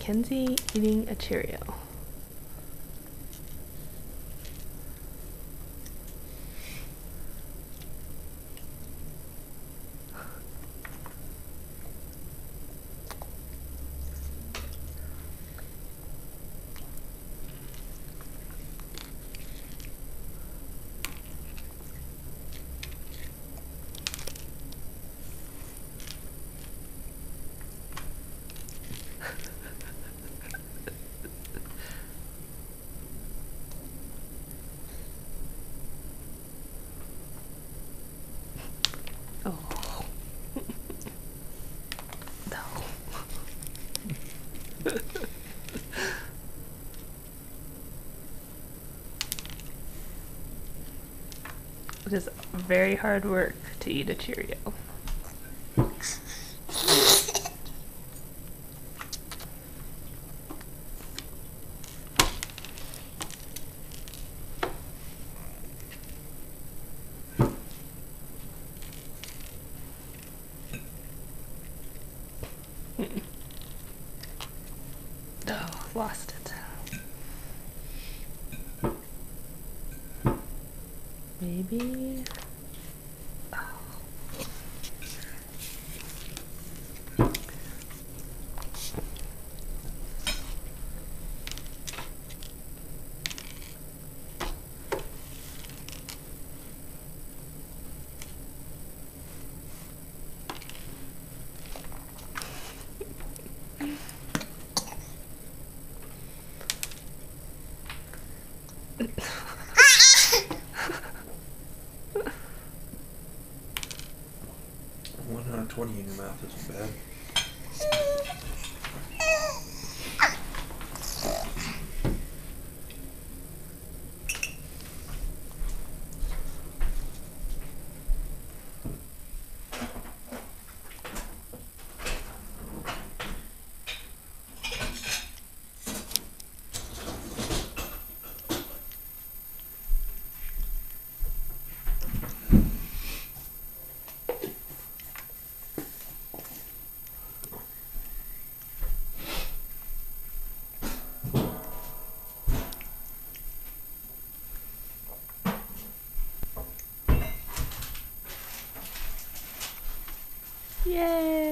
Mackenzie eating a Cheerio. Oh. No. It is very hard work to eat a Cheerio. Oh, lost it. Maybe. Oh. One out of 20 in your mouth isn't bad. Yay!